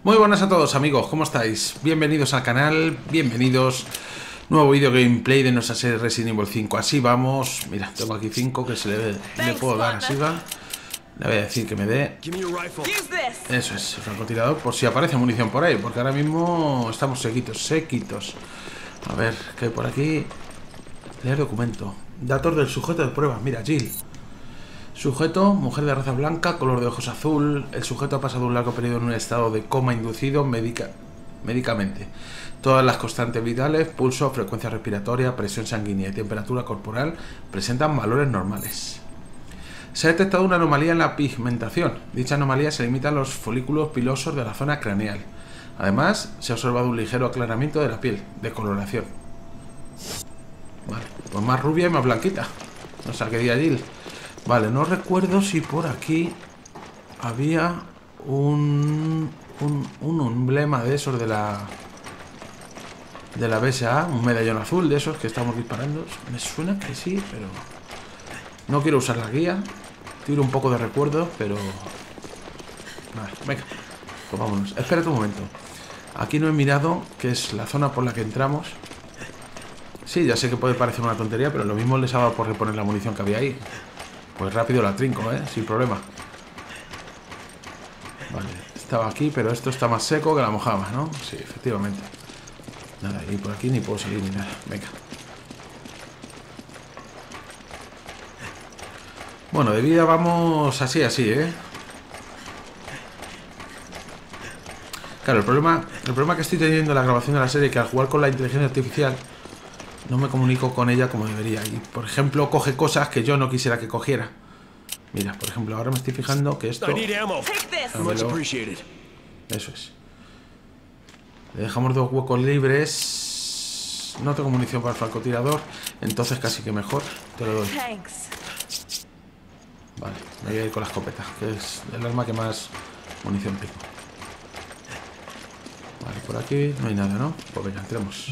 Muy buenas a todos amigos, ¿cómo estáis? Bienvenidos al canal, bienvenidos. Nuevo vídeo gameplay de nuestra serie Resident Evil 5. Así vamos, mira, tengo aquí 5 que le puedo dar así va. Le voy a decir que me dé. Eso es, el francotirador, por si aparece munición por ahí, porque ahora mismo estamos sequitos. A ver, ¿qué hay por aquí? Leer documento. Datos del sujeto de pruebas, mira, Jill. Sujeto, mujer de raza blanca, color de ojos azul. El sujeto ha pasado un largo periodo en un estado de coma inducido médicamente. Todas las constantes vitales, pulso, frecuencia respiratoria, presión sanguínea y temperatura corporal presentan valores normales. Se ha detectado una anomalía en la pigmentación. Dicha anomalía se limita a los folículos pilosos de la zona craneal. Además, se ha observado un ligero aclaramiento de la piel, decoloración. Vale, pues más rubia y más blanquita. O sea, que diga Jill. Vale, no recuerdo si por aquí había un emblema de esos de la BSA, un medallón azul de esos que estamos disparando. Me suena que sí, pero no quiero usar la guía. Tiro un poco de recuerdo, pero vale, venga, pues vámonos. Espérate un momento. Aquí no he mirado qué es la zona por la que entramos. Sí, ya sé que puede parecer una tontería, pero lo mismo les ha dado por reponer la munición que había ahí. Pues rápido la trinco, sin problema. Vale, estaba aquí, pero esto está más seco que la mojama, ¿no? Sí, efectivamente. Nada, y por aquí ni puedo salir ni nada. Venga. Bueno, de vida vamos así, Claro, el problema que estoy teniendo en la grabación de la serie es que al jugar con la inteligencia artificial no me comunico con ella como debería. Y, por ejemplo, coge cosas que yo no quisiera que cogiera. Mira, por ejemplo, ahora me estoy fijando que esto... Eso es. Le dejamos dos huecos libres. No tengo munición para el francotirador, entonces casi que mejor. Te lo doy. Vale, me voy a ir con la escopeta, que es el arma que más munición tengo. Vale, por aquí no hay nada, ¿no? Pues venga, entremos.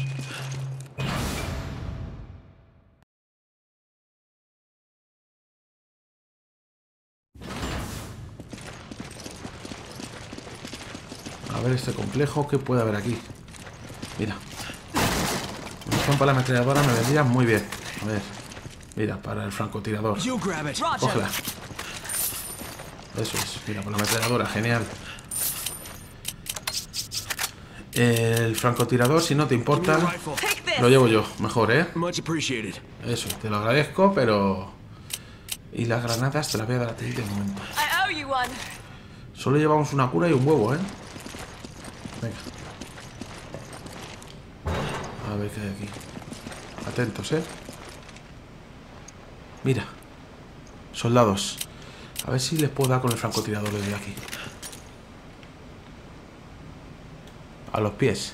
A ver este complejo, ¿qué puede haber aquí? Mira. Munición para la ametralladora me vendría muy bien. A ver. Mira, para el francotirador. Cógela. Eso es. Mira, para la ametralladora, genial. El francotirador, si no te importa, lo llevo yo, mejor, Eso, te lo agradezco, pero... Y las granadas te las voy a dar a ti de momento. Solo llevamos una cura y un huevo, Venga. A ver qué hay aquí. Atentos, Mira. Soldados. A ver si les puedo dar con el francotirador desde aquí. A los pies.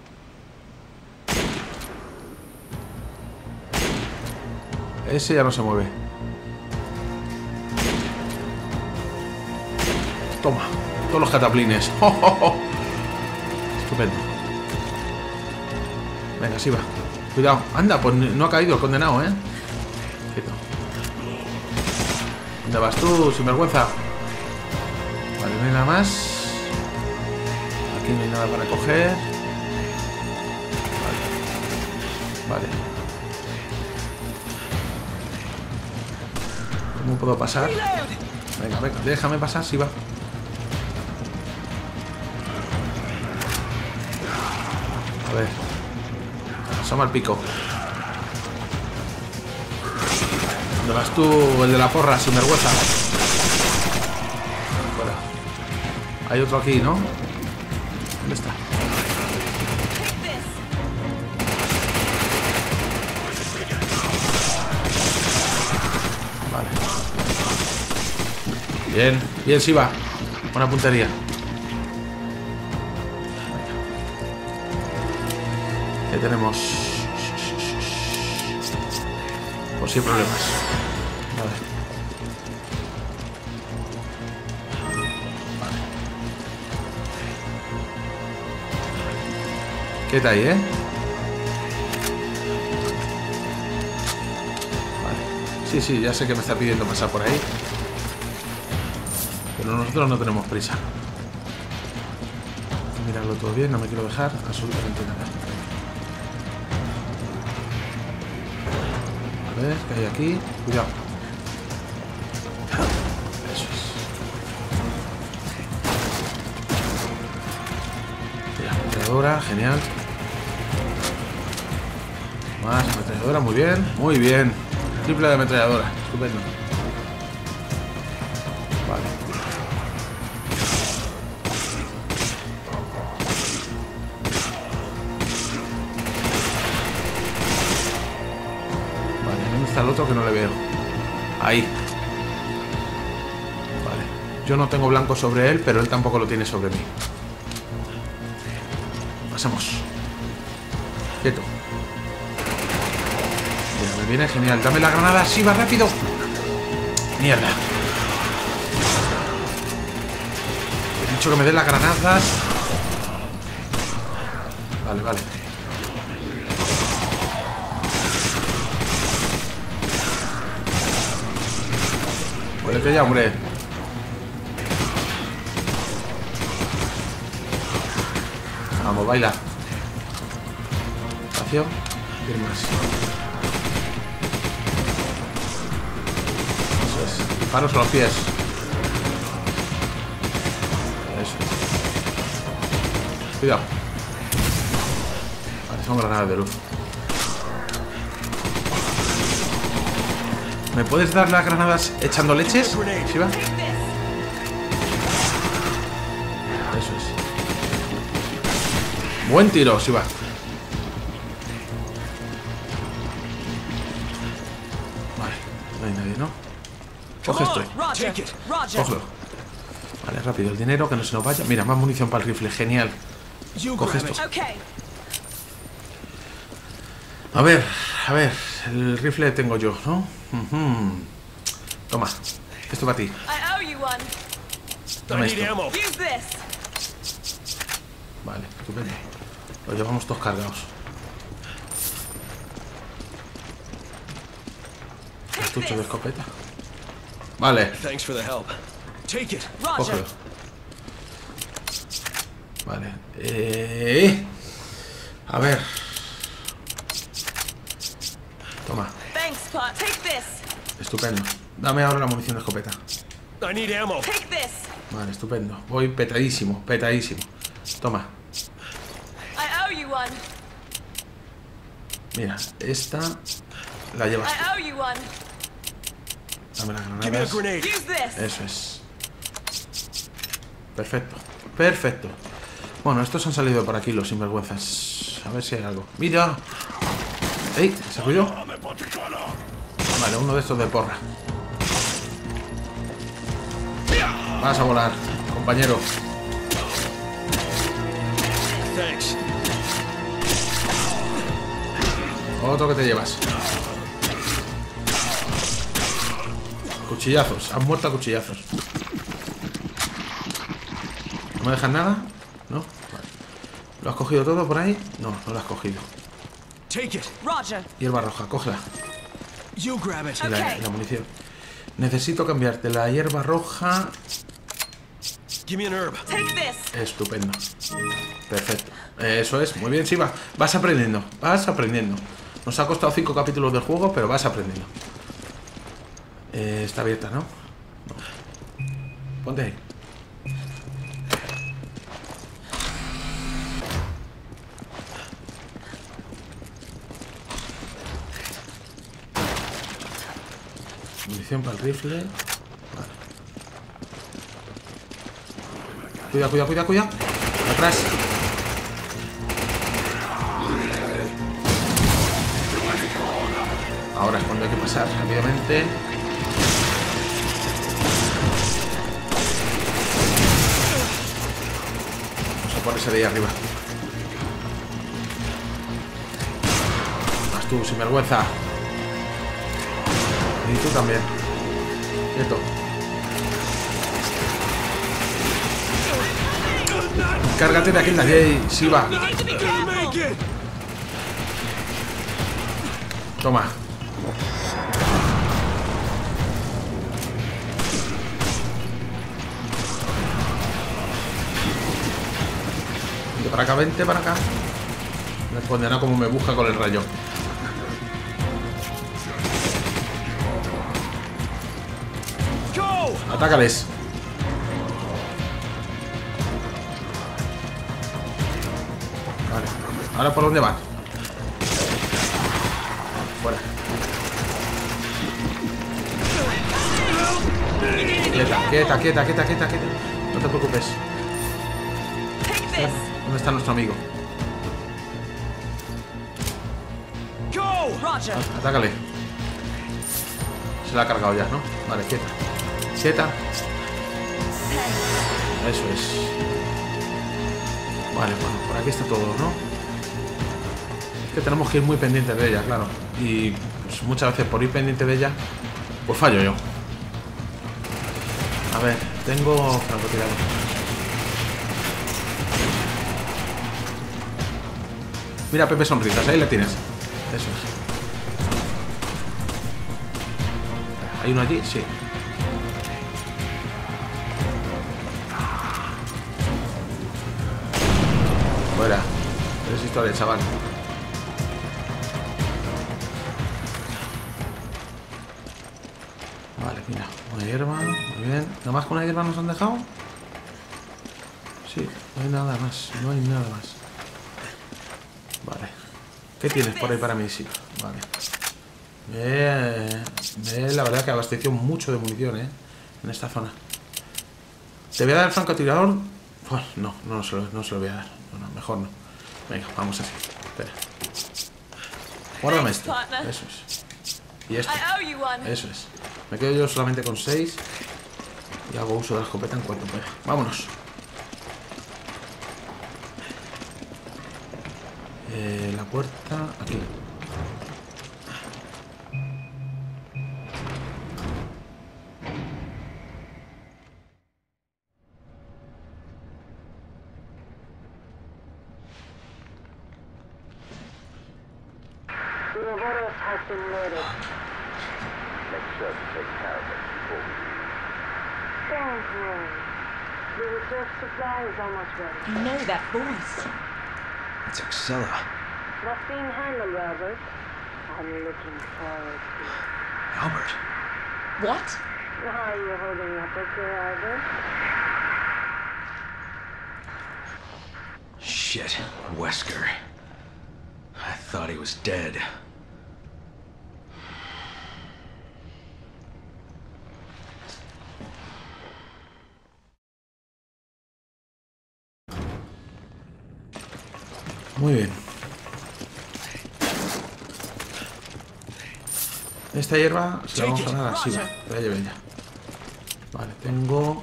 Ese ya no se mueve. Toma. Todos los cataplines. ¡Oh, oh, oh! Estupendo. Venga, sí va. Cuidado. Anda, pues no ha caído el condenado, Quieto. ¿Dónde vas tú, sinvergüenza? Vale, no hay nada más. Aquí no hay nada para coger. Vale. ¿Cómo puedo pasar? Venga, venga, déjame pasar, si va. A ver. Asoma el pico. ¿Dónde vas tú, el de la porra, sinvergüenza? Fuera. Hay otro aquí, ¿no? ¿Dónde está? Vale. Bien, bien, sí va. Buena puntería. ¿Qué tenemos? Pues sí, problemas. Vale. ¿Qué tal ahí, Vale. Sí, ya sé que me está pidiendo pasar por ahí. Pero nosotros no tenemos prisa. mirarlo todo bien, no me quiero dejar absolutamente nada. A ver, ¿qué hay aquí? Cuidado. Eso es. Mira, ametralladora, genial. Más ametralladora, muy bien, muy bien. Triple de ametralladora, estupendo. Vale. ¿Dónde está el otro que no le veo? Ahí. Vale. Yo no tengo blanco sobre él, pero él tampoco lo tiene sobre mí. Pasamos. Quieto. Mira, me viene genial. Dame la granada. ¡Sí, va rápido! Mierda. He dicho que me den las granadas. Vale, vale. Muérete ya, hombre. Vamos, baila. Espacio. Ir más. Eso es. Disparos a los pies. Eso. Cuidado. Vale, son granadas de luz. ¿Me puedes dar las granadas echando leches? ¿Sí va? Eso es. Buen tiro, sí va. Vale, no hay nadie, ¿no? Coge esto. Cógelo. Vale, rápido, el dinero, que no se nos vaya. Mira, más munición para el rifle, genial. Coge esto. A ver, el rifle tengo yo, ¿no? Toma, esto para ti. Dame esto. Vale, estupendo. Lo llevamos todos cargados. Cartucho de escopeta. Vale. Cógelo. Vale. A ver. Toma. Estupendo. Dame ahora la munición de escopeta. Vale, estupendo. Voy petadísimo, petadísimo. Toma. Mira, esta la llevas tú. Dame las granadas. Eso es. Perfecto, perfecto. Bueno, estos han salido por aquí, los sinvergüenzas. A ver si hay algo. ¡Mira! ¡Ey! ¿Se ruido? Vale, uno de estos de porra. Vas a volar, compañero. Otro que te llevas. Cuchillazos. Han muerto a cuchillazos. ¿No me dejan nada? ¿No? Vale. ¿Lo has cogido todo por ahí? No, no lo has cogido. Hierba roja, cógela. Sí, la munición. Necesito cambiarte la hierba roja. Estupendo. Perfecto. Eso es, muy bien, sí, va. Vas aprendiendo, vas aprendiendo. Nos ha costado 5 capítulos del juego, pero vas aprendiendo. Está abierta, ¿no? No. Ponte ahí. Munición para el rifle. Vale. Cuidado, cuidado, cuidado, cuidado. Atrás. Ahora es cuando hay que pasar rápidamente. Vamos a ponerse de ahí arriba. Vas tú, sin vergüenza. Y tú también. Quieto. Cárgate de aquí en la Jay, Siva. Toma. para acá, vente para acá. Me he condenado como me busca con el rayo. Atácales. Vale. Ahora por dónde van. Fuera. Quieta, quieta, quieta, quieta, quieta. No te preocupes. ¿Dónde está nuestro amigo? Atácale. Se la ha cargado ya, ¿no? Vale, quieta. Quieta. Eso es. Vale, bueno, por aquí está todo, ¿no? Es que tenemos que ir muy pendientes de ella, claro. Y pues, muchas veces por ir pendiente de ella, pues fallo yo. A ver, tengo francotirador. Mira, Pepe Sonrisas, ahí la tienes. Eso es. ¿Hay uno allí? Sí. Fuera. Es historia, chaval. Vale, mira. Una hierba. Muy bien. ¿Nada más con una hierba nos han dejado? Sí, no hay nada más. No hay nada más. Vale. ¿Qué tienes por ahí para mí? Sí. Vale. La verdad que abasteció mucho de munición, en esta zona. ¿Te voy a dar el francotirador? Pues no se lo voy a dar. No, mejor no. Venga, vamos así. Espera. Guárdame esto. Eso es. Y esto. Eso es. Me quedo yo solamente con 6. Y hago uso de la escopeta en cuanto pueda. Vámonos. La puerta aquí. You know that voice. It's Excella. Not being handled, Albert. I'm looking forward to it. Albert? What? How are you holding up, okay, Albert? Shit, Wesker. I thought he was dead. Muy bien. Esta hierba se la vamos a dar así. Vaya, vaya. Vale, tengo...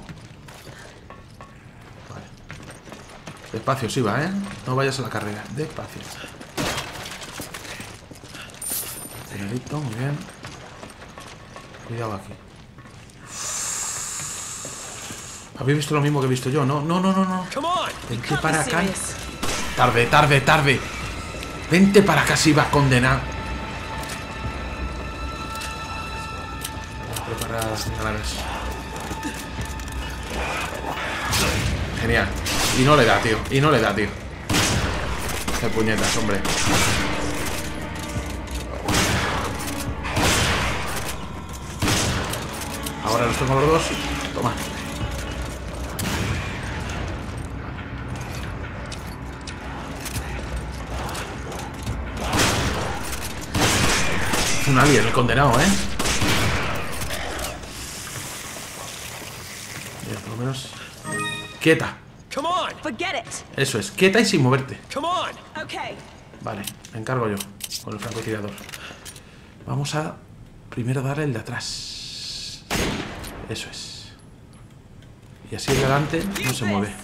Vale. Despacio, sí va, ¿eh? No vayas a la carrera. Despacio. Primerito, muy bien. Cuidado aquí. ¿Habéis visto lo mismo que he visto yo? No. Vente para acá. Tarde. Vente para acá si vas condenado. Preparar las granadas. Genial. Y no le da, tío. Qué puñetas, hombre. Ahora los tengo los dos. Toma. Es un alien, el condenado, ¿eh? Bien, por lo menos. Quieta. Eso es, quieta y sin moverte. Vale, me encargo yo con el francotirador. Vamos a primero darle el de atrás. Eso es. Y así el de adelante no se mueve.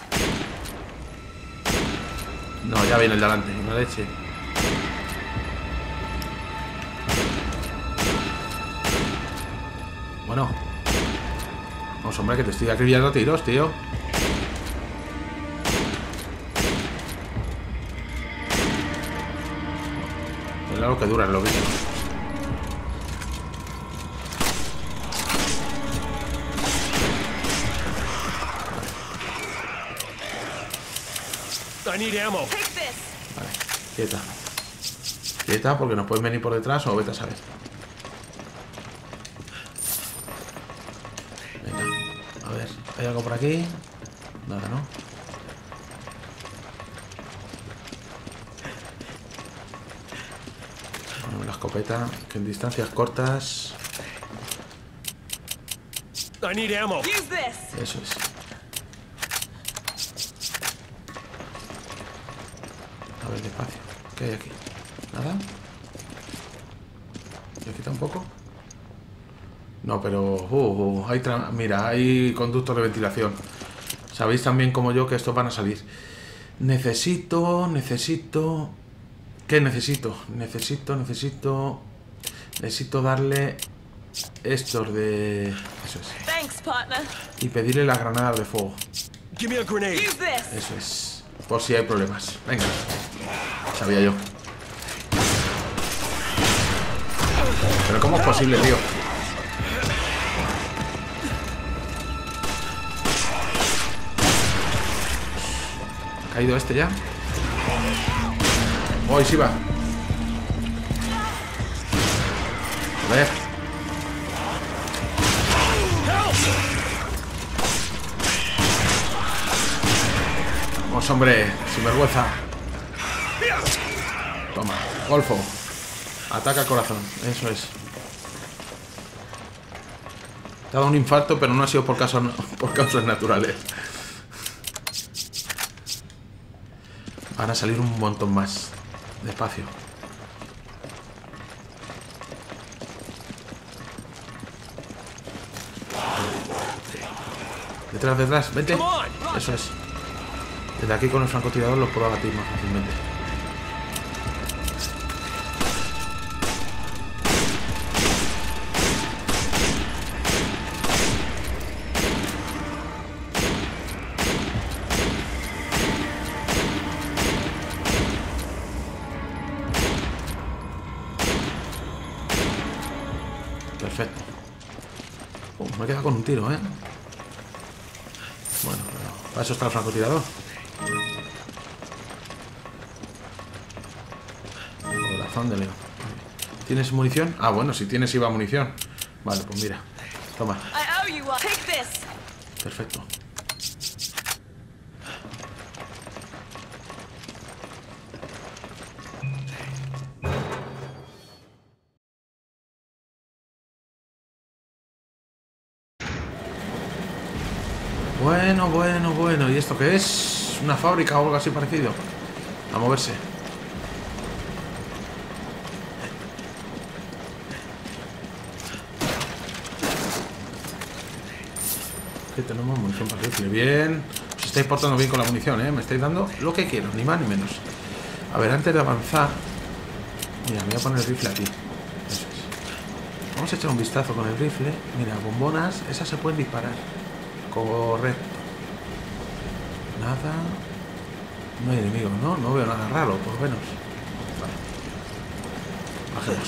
No, ya viene el de adelante, una leche. Bueno. Vamos, hombre, que te estoy acribillando a tiros, tío. Es lo que duran los bichos. Vale, quieta. Quieta porque nos pueden venir por detrás o vete a saber. Venga, a ver, ¿hay algo por aquí? Nada, ¿no? Bueno, la escopeta, que en distancias cortas... Eso es. A ver, despacio. ¿Qué hay aquí? ¿Nada? ¿Y aquí tampoco? No, pero... hay mira, hay conductos de ventilación. Sabéis también como yo que estos van a salir. Necesito... ¿Qué necesito? Necesito darle estos de... Eso es. Y pedirle las granadas de fuego. Eso es. Por si hay problemas. Venga. Sabía yo. Pero ¿cómo es posible, tío? ¿Ha caído este ya? ¡Oh, sí va! A ver. Vamos, hombre, sin vergüenza. Toma, golfo. Ataca al corazón, eso es. Te ha dado un infarto, pero no ha sido por causas naturales. Van a salir un montón más. Despacio. Detrás, vente. Eso es. Desde aquí con el francotirador los puedo abatir más fácilmente. Perfecto. Me he quedado con un tiro, ¿eh? Bueno, para eso está el francotirador. Corazón de león. ¿Tienes munición? Ah, bueno, si tienes IVA munición. Vale, pues mira. Toma. Perfecto. Bueno. ¿Y esto qué es? ¿Una fábrica o algo así parecido? A moverse. Que tenemos munición para rifle. Bien. Os estáis portando bien con la munición, ¿eh? Me estáis dando lo que quiero, ni más ni menos. A ver, antes de avanzar... Mira, me voy a poner el rifle aquí. Eso es. Vamos a echar un vistazo con el rifle. Mira, bombonas. Esas se pueden disparar. Correcto. Nada. No hay enemigos, ¿no? No veo nada raro, por lo menos. Vale. Bajemos.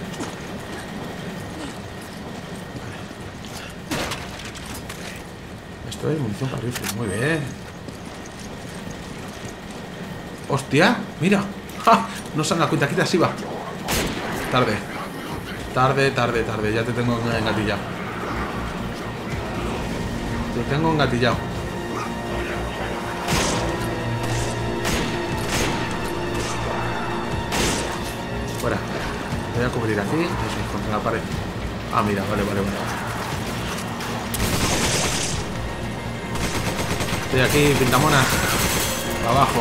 Vale. Esto es munición para rifle. Muy bien. ¡Hostia! ¡Mira! ¡Ja! No se han dado cuenta. Quita así va. Tarde. Ya te tengo engatillado. Te tengo engatillado. Fuera. Voy a cubrir aquí. Eso es, contra la pared. Ah, mira, vale. Estoy aquí, pintamonas. Para abajo.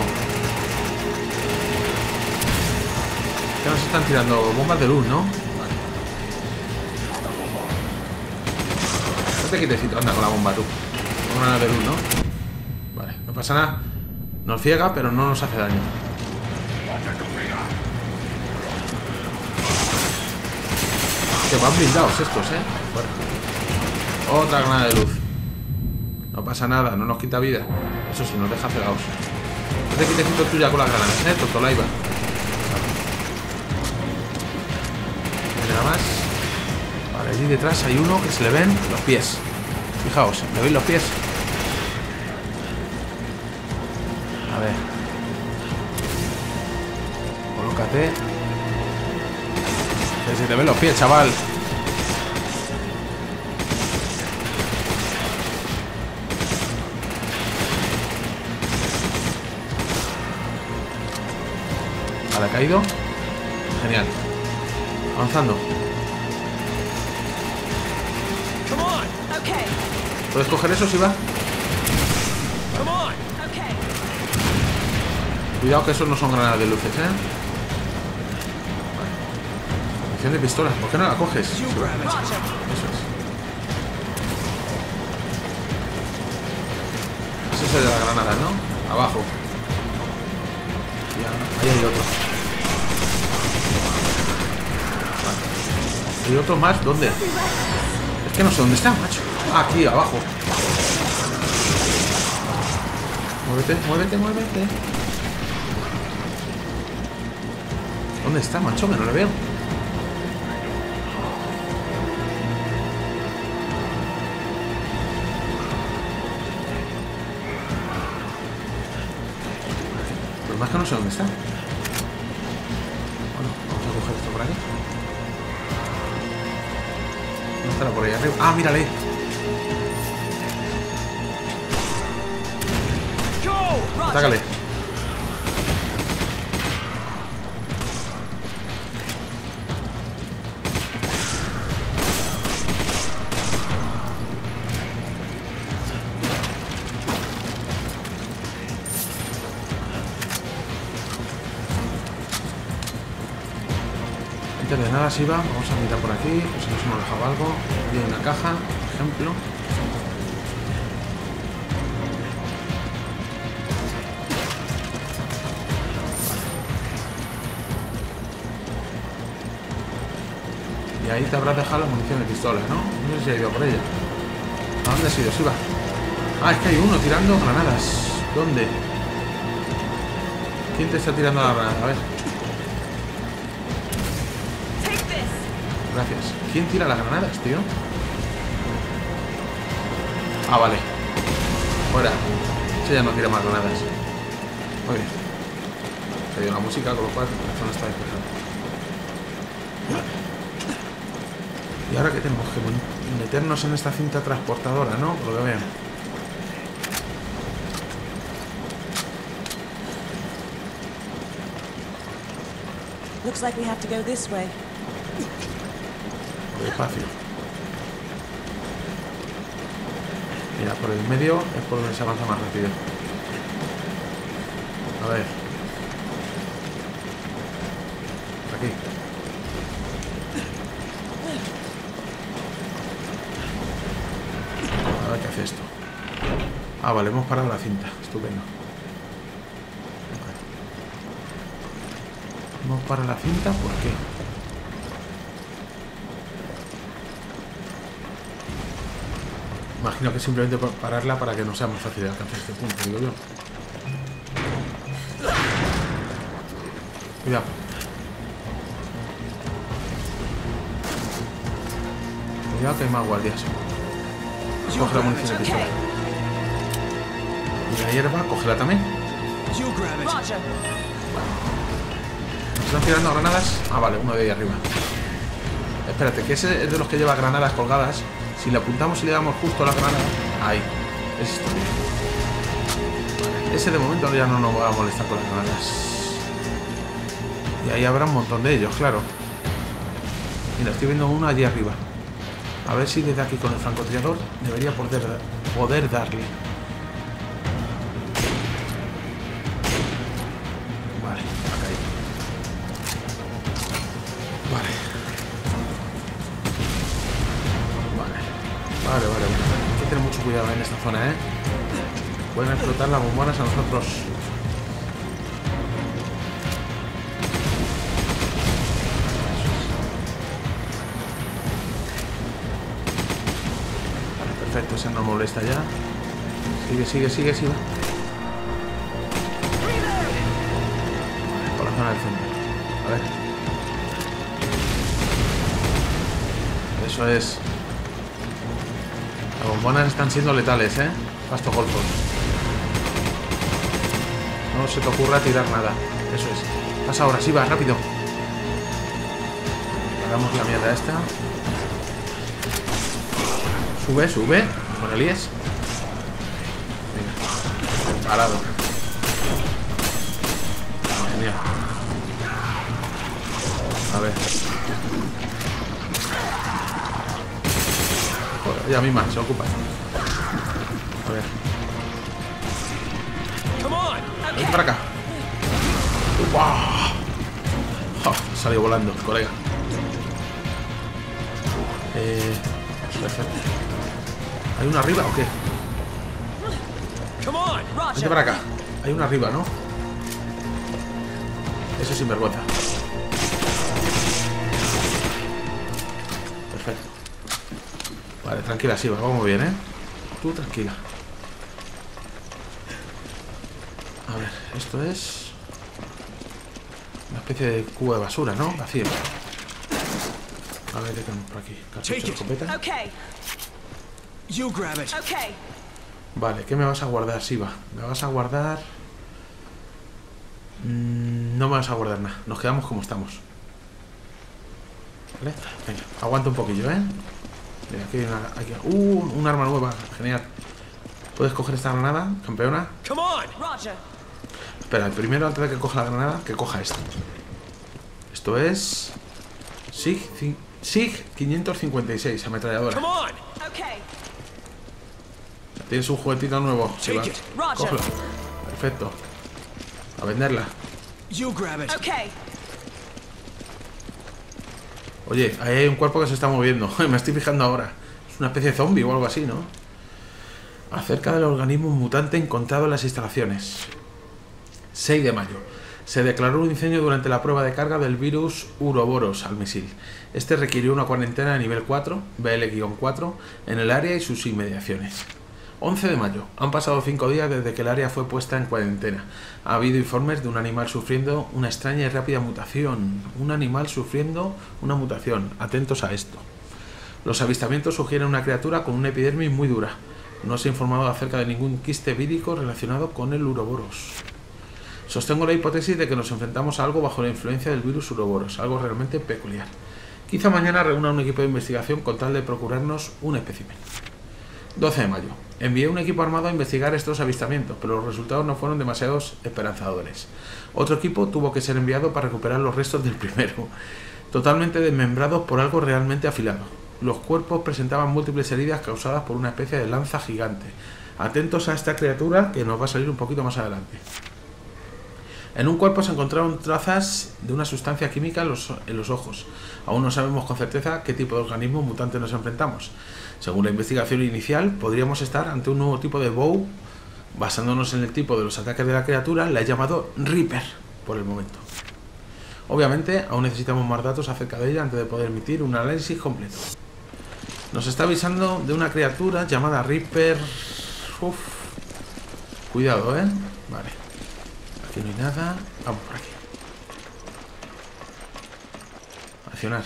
¿Qué nos están tirando? Bombas de luz, ¿no? Vale. Estate quietecito, anda con la bomba tú. Una de luz, ¿no? Vale, no pasa nada. Nos ciega, pero no nos hace daño. Que van blindados estos, ¿eh? Fuera. Otra granada de luz. No pasa nada, no nos quita vida. Eso sí, nos deja cegados. Estate quietecito tú ya con las granadas, ¿eh? Totolaiva. Nada más. Vale, allí detrás hay uno que se le ven los pies. Fijaos, ¿le veis los pies? A ver. Enfócate. Que se te ven los pies, chaval. Vale, ha caído. Genial. Avanzando. Okay. ¿Puedes coger eso, si va? Okay. Cuidado que esos no son granadas de luces, ¿eh? Vale. Munición de pistola. ¿Por qué no la coges? Sí, va. Eso es. Ese es el de las granadas, ¿no? Abajo. Ya, ahí hay otro. Vale. ¿Hay otro más? ¿Dónde? Es que no sé dónde está, macho. Ah, aquí, abajo. Muévete, muévete, muévete. ¿Dónde está, macho? Que no le veo. Pero más que no sé dónde está. Bueno, vamos a coger esto por aquí. ¿No estará por ahí arriba? Ah, mírale. Atácale. Antes de nada, Siva, vamos a mirar por aquí, pues si nos hemos dejado algo. Aquí hay una caja, por ejemplo. Y ahí te habrás dejado la munición de pistola, ¿no? No sé si ha ido por ella. ¿A dónde has ido, Siva? Ah, es que hay uno tirando granadas. ¿Dónde? ¿Quién te está tirando la granada? A ver. Gracias. ¿Quién tira las granadas, tío? Ah, vale. Fuera. Ese ya no tira más granadas. Muy bien. Se ha ido la música, con lo cual la zona está despejada. Vale. Y ahora que tenemos que meternos en esta cinta transportadora, ¿no? Por lo que veo. Looks like we have to go this way. Despacio. Mira, por el medio es por donde se avanza más rápido. A ver. Aquí. A ver qué hace esto. Ah, vale, hemos parado la cinta. Estupendo. Hemos parado la cinta, ¿por qué? Imagino que simplemente pararla para que no sea más fácil de alcanzar este punto, digo yo. Cuidado. Cuidado que hay más guardias. Coge la munición de pistola. Y la hierba, cógela también. ¿Nos están tirando granadas? Ah, vale, uno de ahí arriba. Espérate, que ese es de los que lleva granadas colgadas. Si le apuntamos y le damos justo a la granada, ahí. Es esto. Vale. Ese de momento ya no nos va a molestar con las granadas. Y ahí habrá un montón de ellos, claro. Mira, estoy viendo uno allí arriba. A ver si desde aquí con el francotirador debería poder darle. Vale, ha caído. Vale. Vale. Hay que tener mucho cuidado en esta zona, ¿eh? Pueden explotar las bombonas a nosotros. Vale, perfecto, ese no molesta ya. Sigue. Vale, por la zona del centro. A ver. Eso es. Las bombonas están siendo letales, ¿eh? Pasto golfos. No se te ocurra tirar nada. Eso es. Pasa ahora, sí, va, rápido. Hagamos la mierda esta. Sube, sube. Con el IES. Venga. Parado. Genial. A ver. Joder, ella misma se ocupa. A ver. Ven para acá. ¡Wow! Oh, salió volando, colega. Perfecto. ¿Hay una arriba o qué? Vente para acá. Hay una arriba, ¿no? Eso es sinvergüenza. Perfecto. Vale, tranquila, sí, vamos bien, ¿eh? Tú tranquila. A ver, esto es una especie de cubo de basura, ¿no? Vacío. A ver, ¿qué tenemos por aquí? Cartucho de escopeta. Okay. You grab it. Okay. Vale, ¿qué me vas a guardar, Siva? Me vas a guardar... no me vas a guardar nada. Nos quedamos como estamos. ¿Vale? Venga, aguanta un poquillo, ¿eh? Mira, aquí hay un arma nueva. Genial. ¿Puedes coger esta granada, campeona? Come on. Roger. Espera, primero, antes de que coja la granada, que coja esto. Esto es... SIG 556, ametralladora. Come on. Okay. Tienes un juguetito nuevo, Siva. Take it. Roger. Cógelo. Perfecto. A venderla. You grab it. Okay. Oye, ahí hay un cuerpo que se está moviendo. Me estoy fijando ahora. Es una especie de zombie o algo así, ¿no? Acerca del organismo mutante encontrado en las instalaciones. 6 de mayo. Se declaró un incendio durante la prueba de carga del virus Uroboros al misil. Este requirió una cuarentena de nivel 4, BL-4, en el área y sus inmediaciones. 11 de mayo. Han pasado 5 días desde que el área fue puesta en cuarentena. Ha habido informes de un animal sufriendo una extraña y rápida mutación. Un animal sufriendo una mutación. Atentos a esto. Los avistamientos sugieren una criatura con una epidermis muy dura. No se ha informado acerca de ningún quiste vírico relacionado con el Uroboros. Sostengo la hipótesis de que nos enfrentamos a algo bajo la influencia del virus Uroboros, algo realmente peculiar. Quizá mañana reúna un equipo de investigación con tal de procurarnos un espécimen. 12 de mayo. Envié un equipo armado a investigar estos avistamientos, pero los resultados no fueron demasiado esperanzadores. Otro equipo tuvo que ser enviado para recuperar los restos del primero, totalmente desmembrados por algo realmente afilado. Los cuerpos presentaban múltiples heridas causadas por una especie de lanza gigante. Atentos a esta criatura que nos va a salir un poquito más adelante. En un cuerpo se encontraron trazas de una sustancia química en los ojos. Aún no sabemos con certeza qué tipo de organismo mutante nos enfrentamos. Según la investigación inicial, podríamos estar ante un nuevo tipo de Bow. Basándonos en el tipo de los ataques de la criatura, la he llamado Reaper por el momento. Obviamente, aún necesitamos más datos acerca de ella antes de poder emitir un análisis completo. Nos está avisando de una criatura llamada Reaper. Uf. Cuidado, ¿eh? Vale. Aquí no hay nada. Vamos por aquí. Accionar.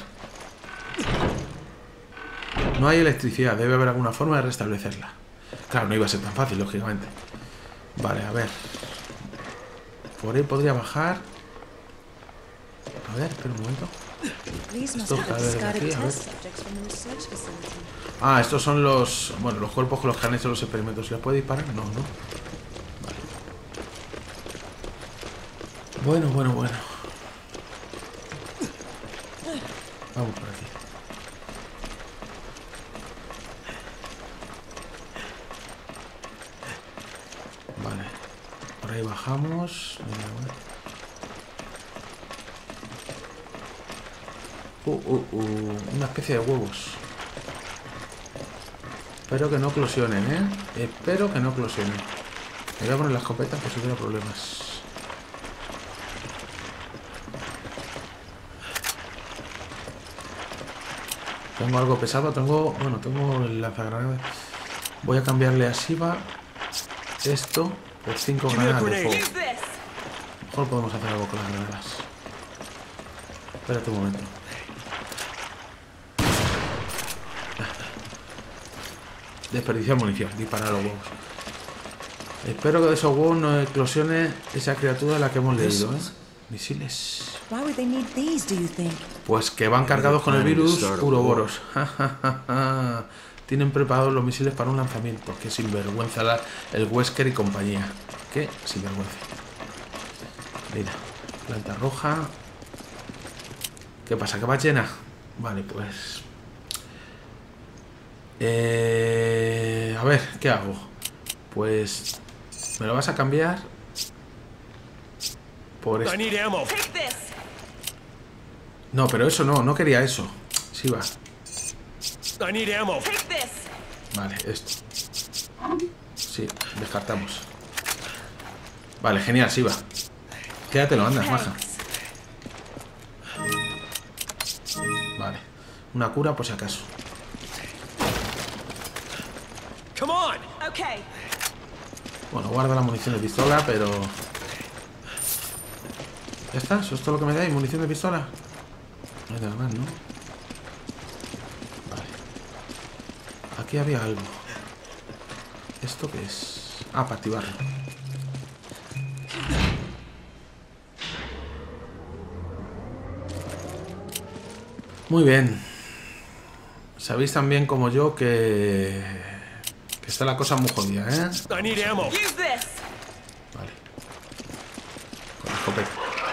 No hay electricidad. Debe haber alguna forma de restablecerla. Claro, no iba a ser tan fácil, lógicamente. Vale, a ver. Por ahí podría bajar. A ver, espera un momento. Esto cae desde aquí, a ver. Ah, estos son los... Bueno, los cuerpos con los que han hecho los experimentos. ¿Se les puede disparar? No, no. Vale. Bueno. Vamos por aquí. Vale. Por ahí bajamos. Una especie de huevos. Espero que no eclosionen, ¿eh? Espero que no eclosionen. Me voy a poner la escopeta por si hubiera problemas. Tengo algo pesado, tengo el lanzagranadas. Voy a cambiarle a Siva esto por 5 granadas de fuego. Mejor podemos hacer algo con las granadas. Espérate un momento. Desperdiciar munición, disparar a los huevos. Espero que de esos huevos no eclosione esa criatura de la que hemos leído, ¿eh? Misiles. Why would they need these, do you think? Pues que van cargados con el virus Uroboros. Tienen preparados los misiles para un lanzamiento. Qué sinvergüenza el Wesker y compañía. Qué sinvergüenza. Mira, planta roja. ¿Qué pasa? ¿Que va llena? Vale, pues... a ver, ¿qué hago? Pues... ¿me lo vas a cambiar? Por esto. No, pero eso no quería eso. Sí va. Vale, esto. Sí, descartamos. Vale, genial, sí va. Quédatelo, anda, maja. Vale. Una cura por si acaso. Bueno, guarda la munición de pistola, pero... ¿Ya está? ¿Eso es todo lo que me dais? ¿Munición de pistola? No hay nada más, ¿no? Vale. Aquí había algo. ¿Esto qué es? Ah, para activarlo. Muy bien. Sabéis también como yo que está la cosa muy jodida, ¿eh? Vale. Con la escopeta.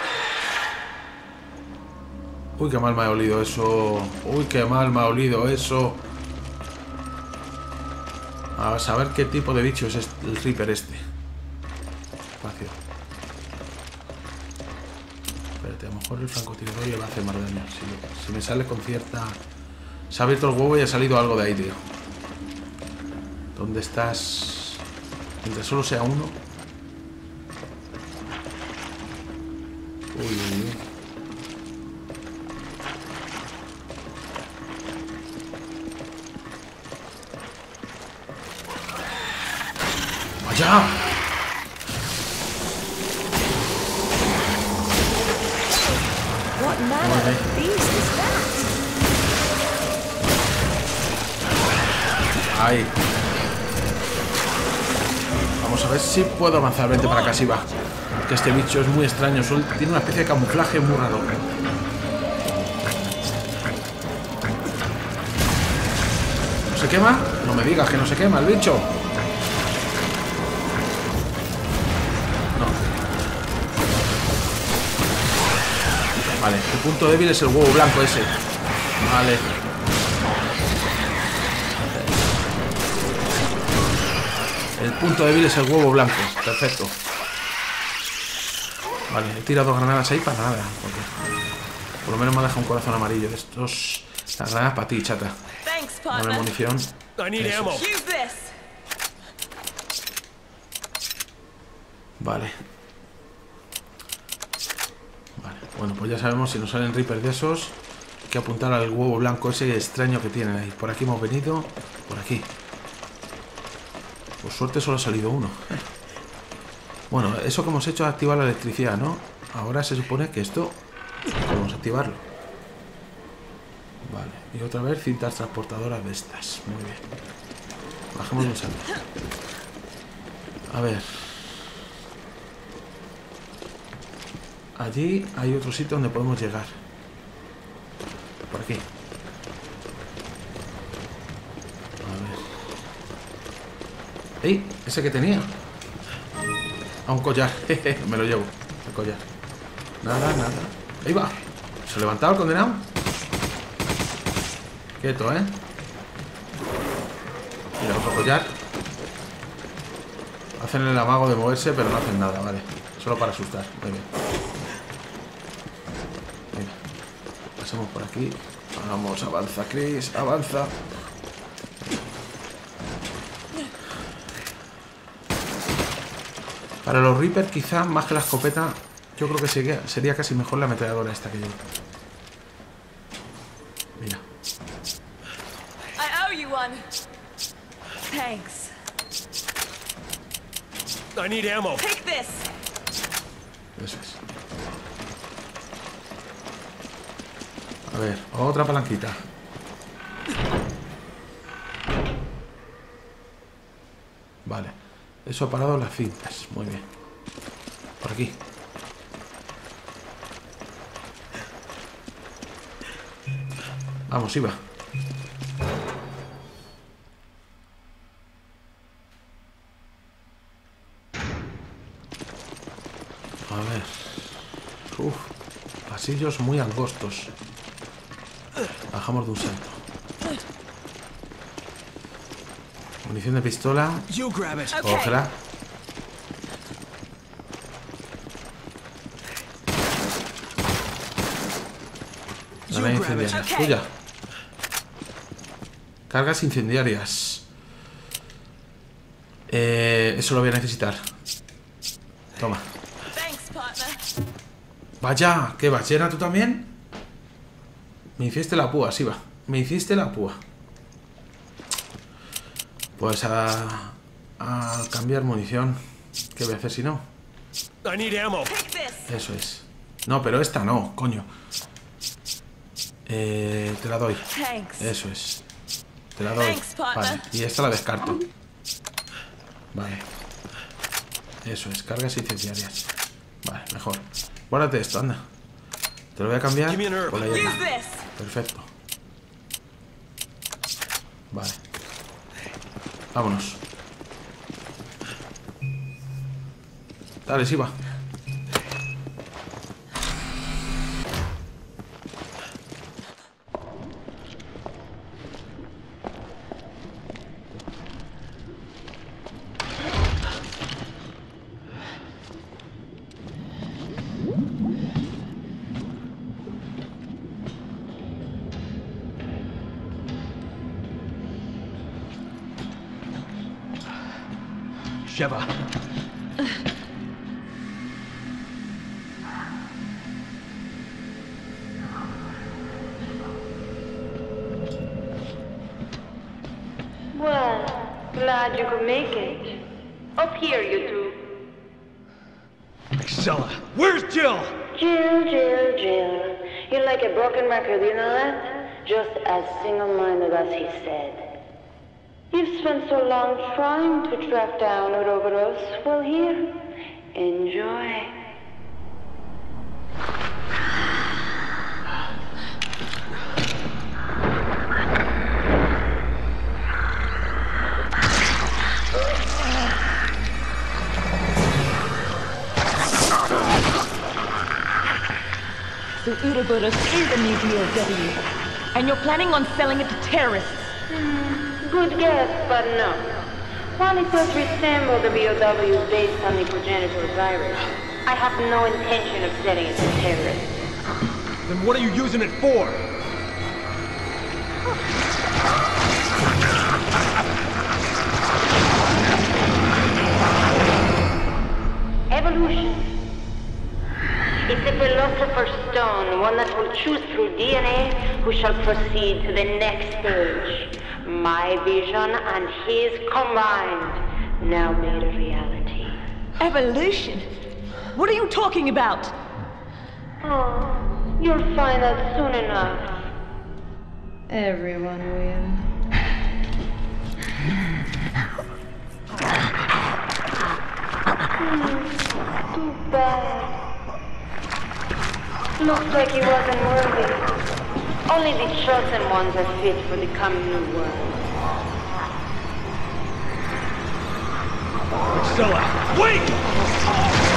Uy, qué mal me ha olido eso. Uy, qué mal me ha olido eso. A saber qué tipo de bicho es el Reaper este. Espacio. Espérate, a lo mejor el francotirador le va a hacer más daño. Si me sale con cierta... Se ha abierto el huevo y ha salido algo de ahí, tío. ¿Dónde estás? Mientras solo sea uno. Uy, uy, uy. ¡Vaya! What manner of beast is that? Ahí. Vamos a ver si puedo avanzar. Vente para acá, si va. Porque este bicho es muy extraño. Tiene una especie de camuflaje muy raro. ¿No se quema? No me digas que no se quema el bicho. No. Vale, el punto débil es el huevo blanco ese. Vale. El punto débil es el huevo blanco. Perfecto. Vale, he tirado granadas ahí para nada. Porque por lo menos me ha dejado un corazón amarillo de estos. Las granadas para ti, chata. Dame munición. Vale. Vale, bueno, pues ya sabemos si nos salen Reaper de esos. Hay que apuntar al huevo blanco ese extraño que tienen ahí. Por aquí hemos venido. Por aquí. Por suerte solo ha salido uno. Bueno, eso que hemos hecho es activar la electricidad, ¿no? Ahora se supone que esto podemos activarlo. Vale, y otra vez cintas transportadoras de estas. Muy bien. Bajemos un salto. A ver. Allí hay otro sitio donde podemos llegar. Por aquí. ¡Ey! Ese que tenía. A un collar. Me lo llevo. El collar. Nada, nada. Ahí va. ¿Se ha levantado el condenado? Quieto, ¿eh? Mira, otro collar. Hacen el amago de moverse, pero no hacen nada, vale. Solo para asustar. Muy bien. Mira. Pasemos por aquí. Vamos, avanza, Chris. Avanza. Para los Reaper, quizá más que la escopeta, yo creo que sería casi mejor la ametralladora esta que llevo. Mira. I owe you one. Thanks. I need ammo. Take this. Eso es. A ver, otra palanquita. Vale. Eso ha parado las cintas. Muy bien. Por aquí. Vamos, iba. A ver. Uf. Pasillos muy angostos. Bajamos de un salto. Munición de pistola. You grab it. Cógela. Granada incendiaria. Tuya. Cargas incendiarias. Eso lo voy a necesitar. Toma. Thanks, partner. Vaya, ¿qué ballena tú también? Me hiciste la púa, sí va. Me hiciste la púa. Pues a cambiar munición. ¿Qué voy a hacer si no? I need ammo. Take this. Eso es. No, pero esta no, coño. Te la doy. Thanks. Eso es. Te la doy. Thanks, partner. Vale, y esta la descarto. Vale. Eso es, cargas incendiarias. Vale, mejor. Guárdate esto, anda. Te lo voy a cambiar Give me an herb. por la Use hierba. this. Perfecto. Vale. Vámonos. Dale, sí va. Sheva. Well, glad you could make it. Up here, you two. Excella. Where's Jill? Jill. You're like a broken record, you know that? Just as single-minded as he said. You've spent so long trying to track down Ouroboros. Well, here, enjoy. So Ouroboros is a new DOW, and you're planning on selling it to terrorists. Good guess, but no. While it does resemble the BOWs based on the progenitor virus, I have no intention of selling it to terrorists. Then what are you using it for? Evolution. It's a philosopher's stone, one that will choose through DNA who shall proceed to the next stage. My vision and his combined, now made a reality. Evolution? What are you talking about? Oh, you'll find out soon enough. Everyone will. Too bad. Looks like he wasn't worthy. Only the chosen ones are fit for the coming new world. Excella. Wait!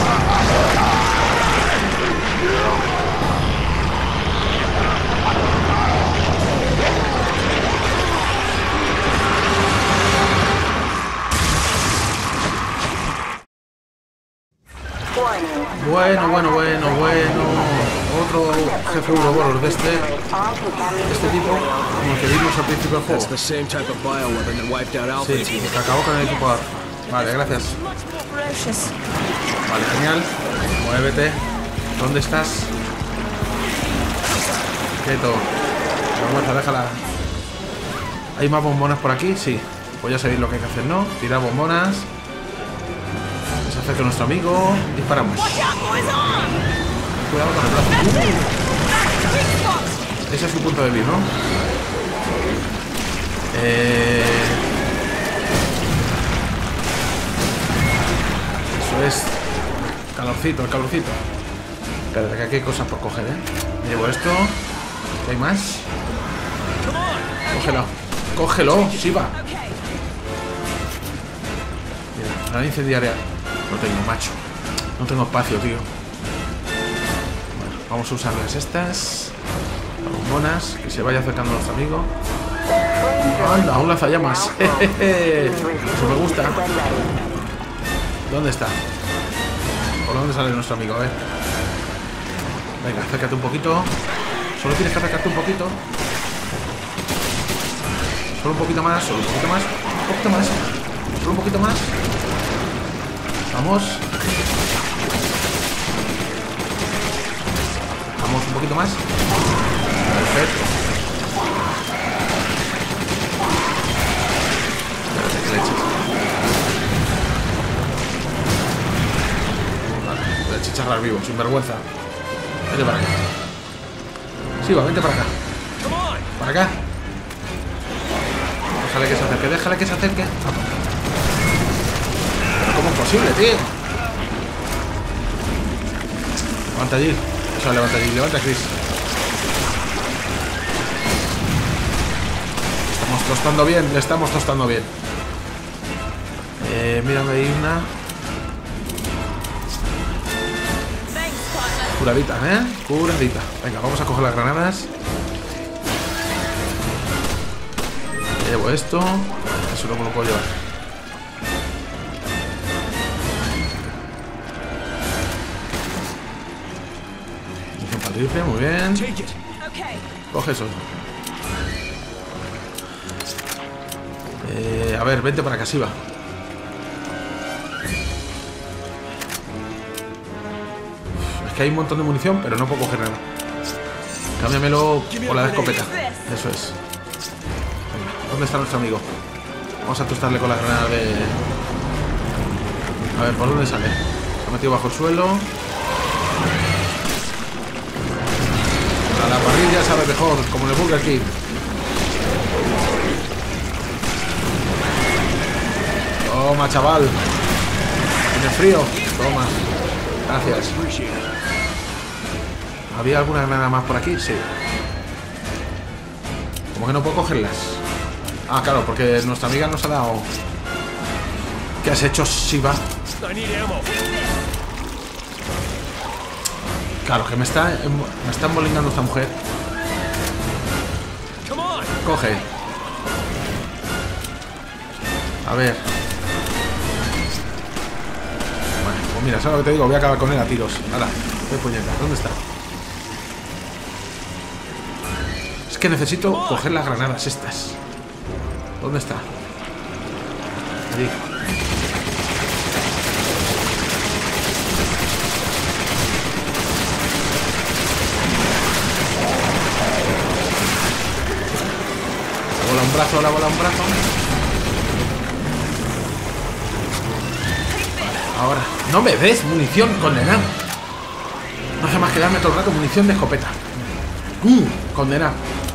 Bueno. Otro jefe Ouroboros de este tipo, como el que vimos al principio del That's juego. the same type of bioweapon that wiped out Alpha Sí, Team. que acabó con el equipo A. Vale, gracias. Much more ferocious. Vale, genial. Muévete. ¿Dónde estás? Quieto. Vergüenza, déjala. ¿Hay más bombonas por aquí? Sí. Pues ya sabéis lo que hay que hacer, ¿no? Tirar bombonas. Se acerca nuestro amigo. Disparamos. Cuidado con el brazo. Ese es su punto débil, ¿no? Eso es. Calorcito, el calorcito. Espera, que aquí hay cosas por coger, ¿eh? Me llevo esto. ¿Hay más? Cógelo. Cógelo, Shiva. Mira, la incendiaria. No tengo, macho. No tengo espacio, tío. Bueno, vamos a usarlas estas. Bombonas. Que se vaya acercando a nuestro amigo. Anda, un lanzallamas. Eso me gusta. ¿Dónde está? ¿Por dónde sale nuestro amigo? A ver. Venga, acércate un poquito. Solo tienes que acercarte un poquito. Solo un poquito más, solo un poquito más. Un poquito más. Solo un poquito más. Vamos. Vamos un poquito más. Perfecto. Espérate, que leches. Vale, voy a chicharrar vivo, sin vergüenza. Vente para acá. Sí, va, vente para acá. Para acá. Déjale que se acerque, déjale que se acerque. Pero ¿cómo es posible, tío? Levanta allí. Eso, levanta allí, levanta, Chris. Estamos tostando bien, le estamos tostando bien. Mírame ahí una. Curadita, ¿eh? Curadita. Venga, vamos a coger las granadas. Llevo esto. Eso no me lo puedo llevar. Munición para rifle, muy bien. Coge eso. A ver, vente para acá, Shiva. Es que hay un montón de munición, pero no puedo coger nada. Cámbiamelo por la de escopeta. Eso es. ¿Dónde está nuestro amigo? Vamos a tostarle con la granada de... A ver, ¿por dónde sale? Se ha metido bajo el suelo. A la parrilla sabe mejor, como en el Burger King. Toma, chaval. ¿Tienes frío? Toma. Gracias. ¿Había alguna granada más por aquí? Sí. ¿Cómo que no puedo cogerlas? Ah, claro, porque nuestra amiga nos ha dado... ¿Qué has hecho, Shiva? Claro, que me está embolingando esta mujer. Coge. A ver. Bueno, pues mira, ¿sabes lo que te digo? Voy a acabar con él a tiros. Ahora, qué puñeta. ¿Dónde está? Es que necesito coger las granadas estas. ¿Dónde está? Allí. La bola un brazo, la bola un brazo. Vale, ahora. No me des munición, condenado. No hace más que darme todo el rato munición de escopeta. Condenado.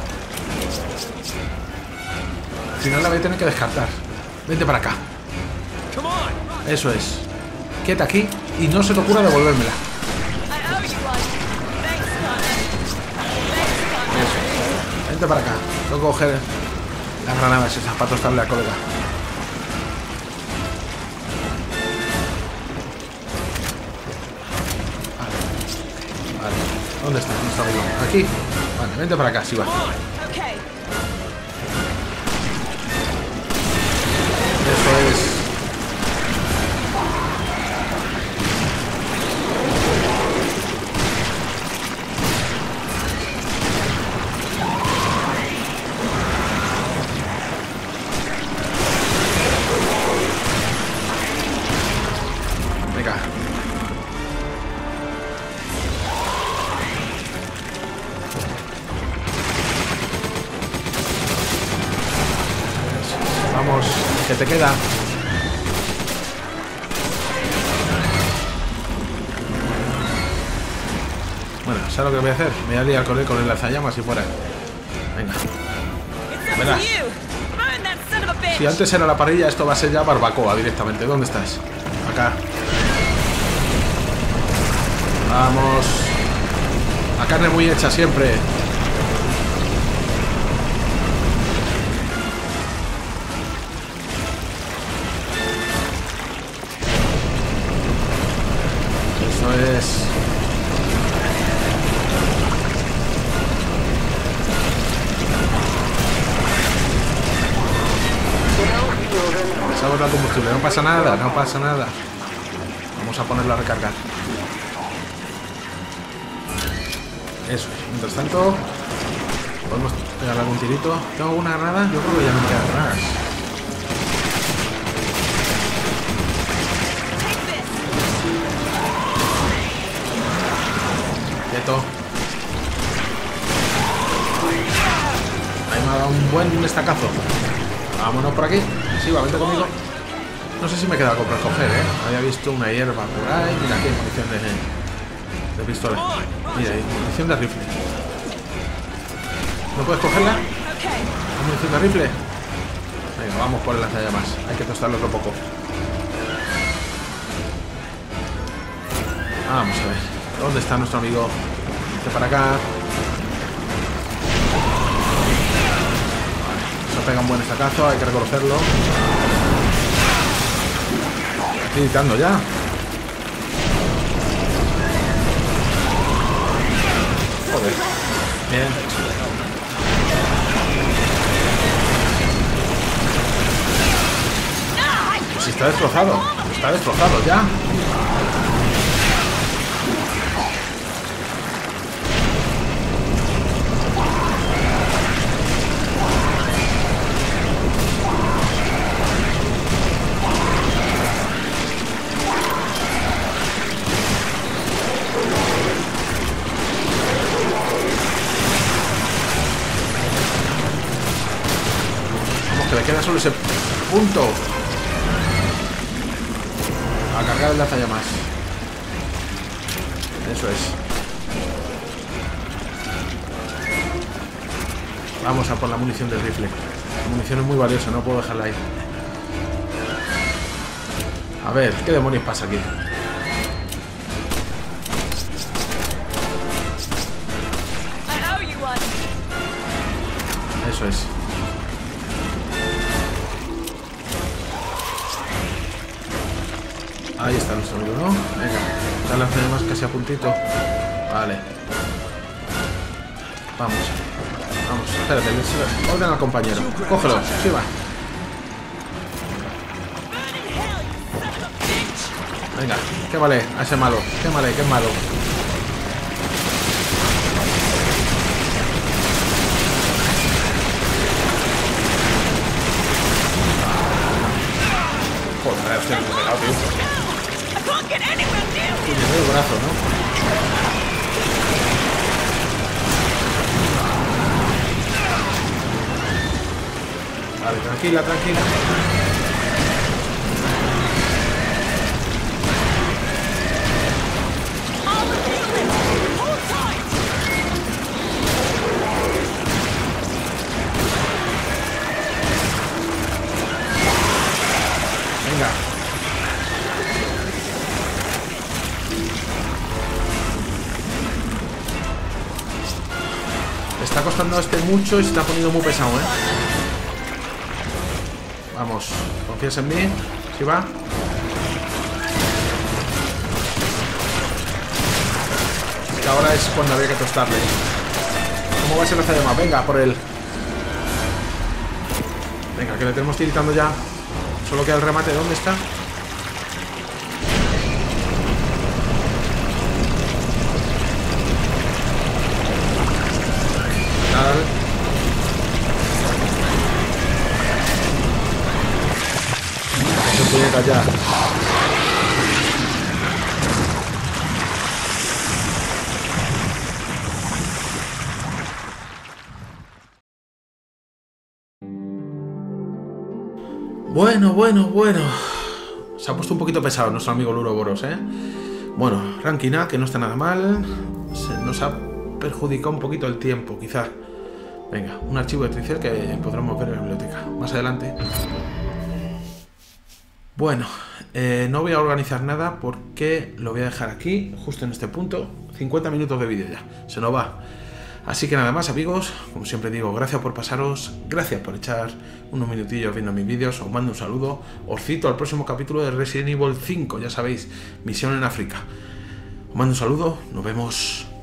Si no la voy a tener que descartar. Vente para acá. Eso es. Quieta aquí y no se te ocurra devolvérmela. Eso. Vente para acá. Tengo que coger las granadas esas para tostarle a colega. Vale. ¿Dónde está nuestro amigo? Aquí. Vale, vente para acá, si va. Eso es. Venga. Vamos, que te queda. Bueno, ¿sabes lo que voy a hacer? Me voy a liar con él con el lanzallamas y fuera. Venga. Verás. Si antes era la parrilla, esto va a ser ya barbacoa directamente. ¿Dónde estás? Acá. Vamos. La carne muy hecha siempre. Se ha agotado el combustible. No pasa nada, no pasa nada. Vamos a ponerlo a recargar. Eso es. Mientras tanto, podemos pegarle algún tirito. ¿Tengo alguna granada? Yo creo que ya no me quedan granadas. Quieto. Ahí me ha dado un buen estacazo. Vámonos por aquí. Sí, va, vente conmigo. No sé si me queda algo para coger, ¿eh? Había visto una hierba por ahí. Mira, aquí hay munición de pistola. Mira, hay munición de rifle. ¿No puedes cogerla? ¿Hay munición de rifle? Venga, vamos por el lanzallamas. Hay que tostarlo otro poco. Vamos a ver. ¿Dónde está nuestro amigo? Vente para acá. Se pega un buen estacazo, hay que reconocerlo. Estoy gritando ya. Joder. Bien. Pues está destrozado. Está destrozado ya. Le queda solo ese punto. A cargar el lanzallamas. Eso es. Vamos a por la munición del rifle. La munición es muy valiosa, no puedo dejarla ahí. A ver, ¿qué demonios pasa aquí? Eso es. Ahí está nuestro amigo, ¿no? Venga, ya lanzallamas casi a puntito. Vale. Vamos. Vamos, espérate, orden al compañero. Cógelo, sí va. Venga, qué vale a ese malo. Qué vale, qué malo. Joder, estoy muy pegado, tío. Tiene el brazo, ¿no? Vale, tranquila, tranquila. Venga. Está costando este mucho y se está poniendo muy pesado, ¿eh? Vamos, ¿confías en mí? ¿Sí va? Es que ahora es cuando había que tostarle. ¿Cómo va a ser la llama? Venga, por él. Venga, que le tenemos tiritando ya. Solo queda el remate. ¿Dónde está? Ya. Bueno. Se ha puesto un poquito pesado nuestro amigo Luroboros, ¿eh? Bueno, ranking A, que no está nada mal. Nos ha perjudicado un poquito el tiempo, quizás. Venga, un archivo de Tricel que podremos ver en la biblioteca más adelante. Bueno, no voy a organizar nada porque lo voy a dejar aquí, justo en este punto. 50 minutos de vídeo ya, se nos va. Así que nada más, amigos, como siempre digo, gracias por pasaros, gracias por echar unos minutillos viendo mis vídeos, os mando un saludo, os cito al próximo capítulo de Resident Evil 5, ya sabéis, misión en África. Os mando un saludo, nos vemos